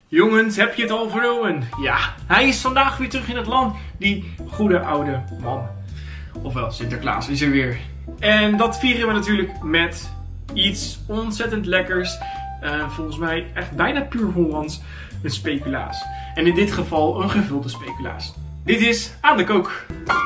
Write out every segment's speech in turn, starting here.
Jongens, heb je het al vernomen? Ja, hij is vandaag weer terug in het land. Die goede oude man. Ofwel, Sinterklaas is er weer. En dat vieren we natuurlijk met iets ontzettend lekkers. Volgens mij echt bijna puur Hollands. Een speculaas. En in dit geval een gevulde speculaas. Dit is aan de kook.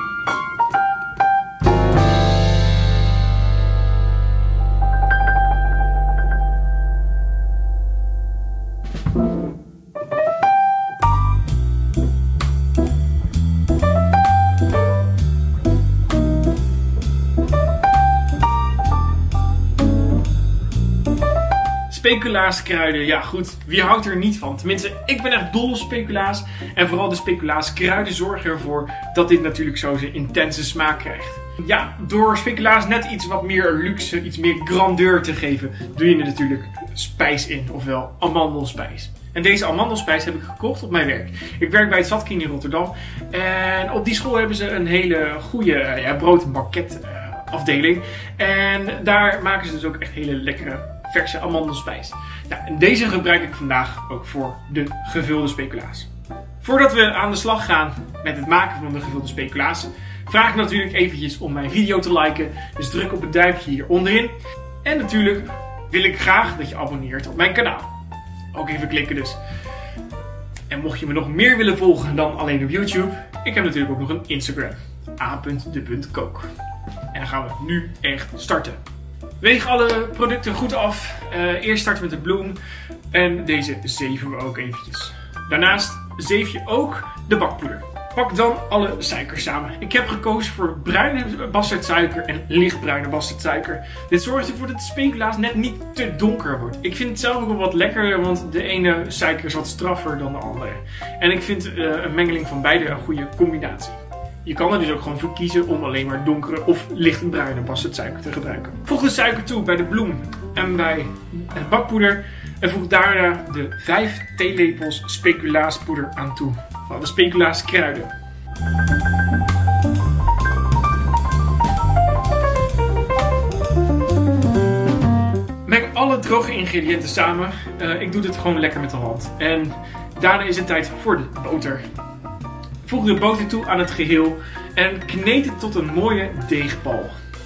Speculaas kruiden, ja goed, wie houdt er niet van? Tenminste, ik ben echt dol op speculaas. En vooral de speculaas kruiden zorgen ervoor dat dit natuurlijk zo zijn intense smaak krijgt. Ja, door speculaas net iets wat meer luxe, iets meer grandeur te geven, doe je er natuurlijk spijs in, ofwel amandelspijs. En deze amandelspijs heb ik gekocht op mijn werk. Ik werk bij het Zatkin in Rotterdam. En op die school hebben ze een hele goede brood- en banket afdeling. En daar maken ze dus ook echt hele lekkere verse amandelspijs. Nou, en deze gebruik ik vandaag ook voor de gevulde speculaas. Voordat we aan de slag gaan met het maken van de gevulde speculaas, vraag ik natuurlijk eventjes om mijn video te liken. Dus druk op het duimpje hier onderin. En natuurlijk wil ik graag dat je abonneert op mijn kanaal. Ook even klikken dus. En mocht je me nog meer willen volgen dan alleen op YouTube, ik heb natuurlijk ook nog een Instagram. a.de.kook. En dan gaan we nu echt starten. Weeg alle producten goed af. Eerst starten we met de bloem. En deze zeven we ook eventjes. Daarnaast zeef je ook de bakpoeder. Pak dan alle suikers samen. Ik heb gekozen voor bruine bastardsuiker en lichtbruine bastardsuiker. Dit zorgt ervoor dat de speculaas net niet te donker wordt. Ik vind het zelf ook wel wat lekkerder, want de ene suiker is wat straffer dan de andere. En ik vind een mengeling van beide een goede combinatie. Je kan er dus ook gewoon voor kiezen om alleen maar donkere of lichtbruine bastardsuiker te gebruiken. Voeg de suiker toe bij de bloem en bij het bakpoeder. En voeg daarna de 5 theelepels speculaaspoeder aan toe. Van de speculaaskruiden. Meng alle droge ingrediënten samen. Ik doe dit gewoon lekker met de hand. En daarna is het tijd voor de boter. Voeg de boter toe aan het geheel en kneed het tot een mooie deegbal.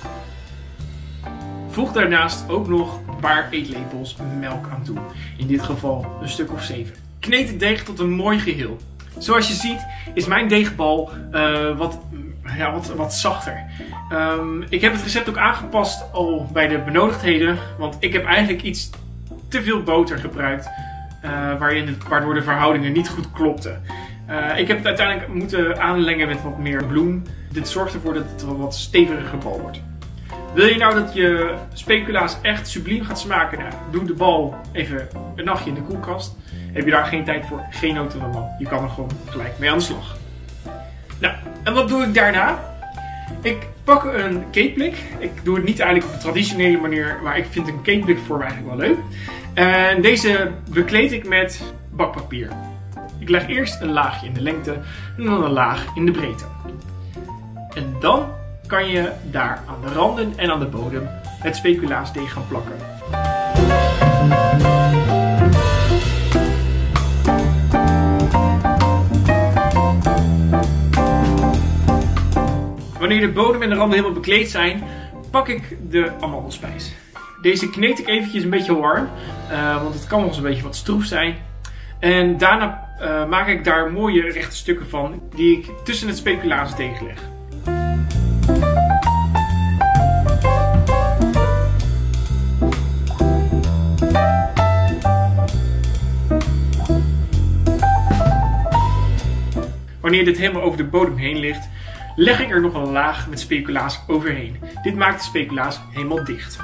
Voeg daarnaast ook nog een paar eetlepels melk aan toe. In dit geval een stuk of 7. Kneed het deeg tot een mooi geheel. Zoals je ziet is mijn deegbal wat zachter. Ik heb het recept ook aangepast al bij de benodigdheden. Want ik heb eigenlijk iets te veel boter gebruikt. Waardoor de verhoudingen niet goed klopten. Ik heb het uiteindelijk moeten aanlengen met wat meer bloem. Dit zorgt ervoor dat het een wat steviger bal wordt. Wil je nou dat je speculaas echt subliem gaat smaken? Nou, doe de bal even een nachtje in de koelkast. Heb je daar geen tijd voor? Geen noten van man. Je kan er gewoon gelijk mee aan de slag. Nou, en wat doe ik daarna? Ik pak een cakeblik. Ik doe het niet eigenlijk op de traditionele manier, maar ik vind een cakeblik voor me eigenlijk wel leuk. En deze bekleed ik met bakpapier. Ik leg eerst een laagje in de lengte en dan een laag in de breedte. En dan kan je daar aan de randen en aan de bodem het speculaasdeeg gaan plakken. Wanneer de bodem en de randen helemaal bekleed zijn, pak ik de amandelspijs. Deze kneed ik eventjes een beetje warm, want het kan nog eens een beetje wat stroef zijn. En daarna maak ik daar mooie rechte stukken van die ik tussen het speculaasdeeg leg. Wanneer dit helemaal over de bodem heen ligt, leg ik er nog een laag met speculaas overheen. Dit maakt de speculaas helemaal dicht.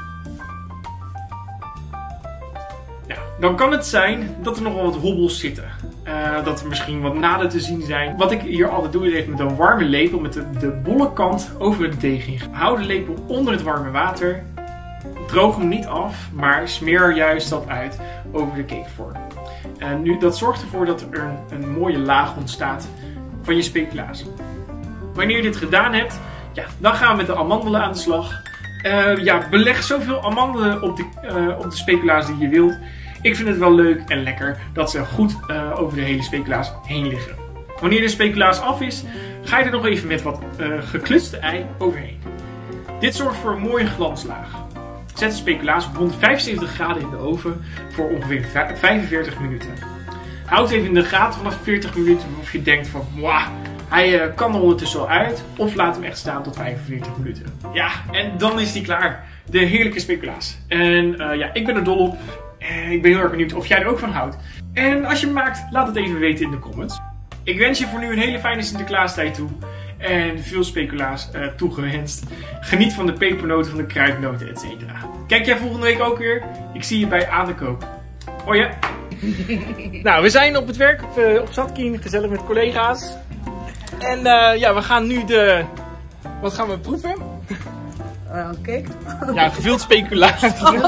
Nou, dan kan het zijn dat er nog wel wat hobbels zitten. Dat er misschien wat naden te zien zijn. Wat ik hier altijd doe is even met een warme lepel met de bolle kant over het deeg heen. Hou de lepel onder het warme water. Droog hem niet af, maar smeer juist dat uit over de cakevorm. En nu, dat zorgt ervoor dat er een mooie laag ontstaat van je speculaas. Wanneer je dit gedaan hebt, ja, dan gaan we met de amandelen aan de slag. Beleg zoveel amandelen op de speculaas die je wilt. Ik vind het wel leuk en lekker dat ze goed over de hele speculaas heen liggen. Wanneer de speculaas af is, ga je er nog even met wat geklutste ei overheen. Dit zorgt voor een mooie glanslaag. Zet de speculaas op 175 graden in de oven voor ongeveer 45 minuten. Houd even in de gaten vanaf 40 minuten of je denkt van wauw, hij kan er ondertussen al uit. Of laat hem echt staan tot 45 minuten. Ja, en dan is hij klaar. De heerlijke speculaas. En ja, ik ben er dol op. Ik ben heel erg benieuwd of jij er ook van houdt. En als je hem maakt, laat het even weten in de comments. Ik wens je voor nu een hele fijne Sinterklaastijd toe. En veel speculaas toegewenst. Geniet van de pepernoten, van de kruidnoten, etc. Kijk jij volgende week ook weer? Ik zie je bij Aan de Kook. Hoi ja. Nou, we zijn op het werk op Zatkien, gezellig met collega's. En ja, we gaan nu de... Wat gaan we proeven? Cake. Ja, gevuld speculaas.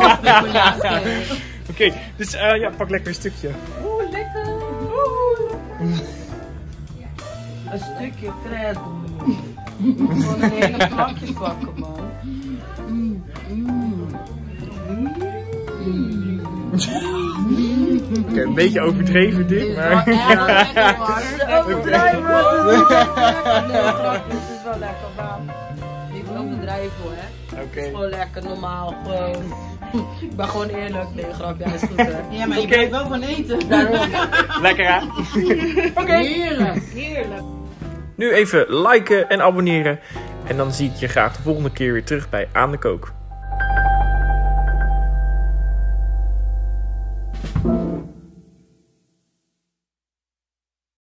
Oké, dus ja, pak lekker een stukje. Oeh, lekker. Een stukje pret. Gewoon een hele plakje pakken, man. Oké, een beetje overdreven dit, maar... Overdrijven! Het is wel lekker, maar niet overdrijven hoor, hè. Oké. Gewoon lekker, normaal, gewoon. Ik ben gewoon eerlijk. Nee, grapje, hij is goed hè. Ja, maar je blijft wel van eten. Lekker hè? Oké. Heerlijk, heerlijk. Nu even liken en abonneren. En dan zie ik je graag de volgende keer weer terug bij Aan de Kook.